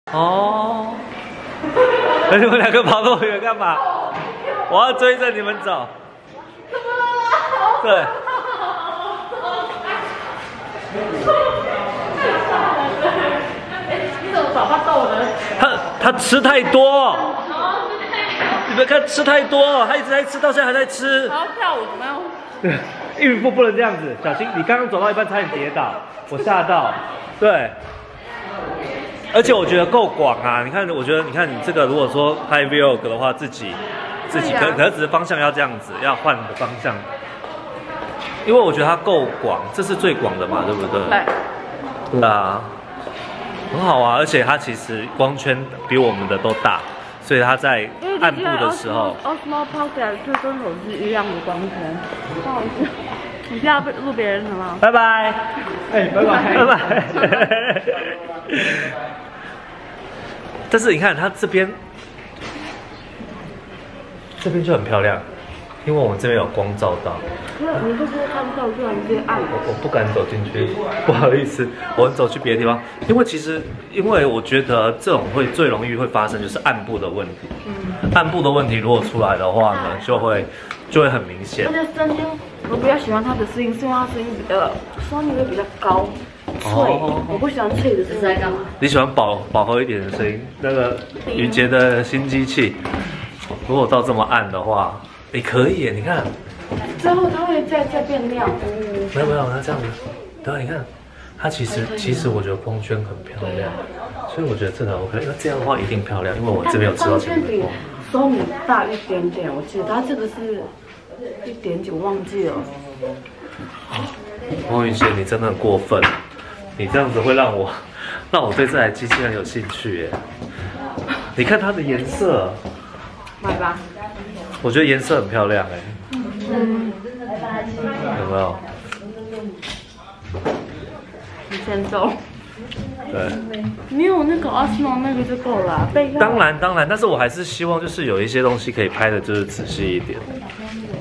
哦，那你们两个跑那么远干嘛？我要追着你们走。对。 你怎么找不到我的？ 他吃太多。你们看吃太多，他一直在吃，到现在还在吃。 然后跳舞怎么样？ 对，孕妇不能这样子，小心！你刚刚走到一半差点跌倒，我吓到。对。而且我觉得够广啊！你看，我觉得你看你这个，如果说拍 vlog 的话，自己可是只是方向要这样子，要换个方向。因为我觉得它够广，这是最广的嘛，对不对？对。对啊，很好啊！而且它其实光圈比我们的都大，所以它在暗部的时候。 Osmo Pocket 就跟手机一样的光圈。不好意思，你这样录别人的吗？ 拜拜。 哎，拜拜， 拜拜。但是你看它这边就很漂亮，因为我们这边有光照到。 你会不会看不到突然间暗？ 我不敢走进去，不好意思，我走去别的地方。因为我觉得这种最容易会发生就是暗部的问题。暗部的问题如果出来的话呢，就会很明显。 而且声音，我比较喜欢它的声音，是因为它声音比较声音会比较高。脆，我不喜欢脆的声音。在干嘛？ 你喜欢饱和一点的声音？那个雨杰的新机器，如果到这么暗的话，你可以耶，你看。 之后它会再变亮。 没有，它这样子。对，你看，它其实我觉得光圈很漂亮，所以我觉得这个 OK。那这样的话一定漂亮，因为我这边有吃到这个。 比Sony大一点点，我记得它这个是1.9，我忘记了。 王宇杰，你真的很过分。你这样子会让我对这台机器很有兴趣耶！你看它的颜色， 买吧。 我觉得颜色很漂亮哎。有没有？ 你先走。 对。 没有那个 Osmo 那个就够了。 当然，但是我还是希望就是有一些东西可以拍的就是仔细一点。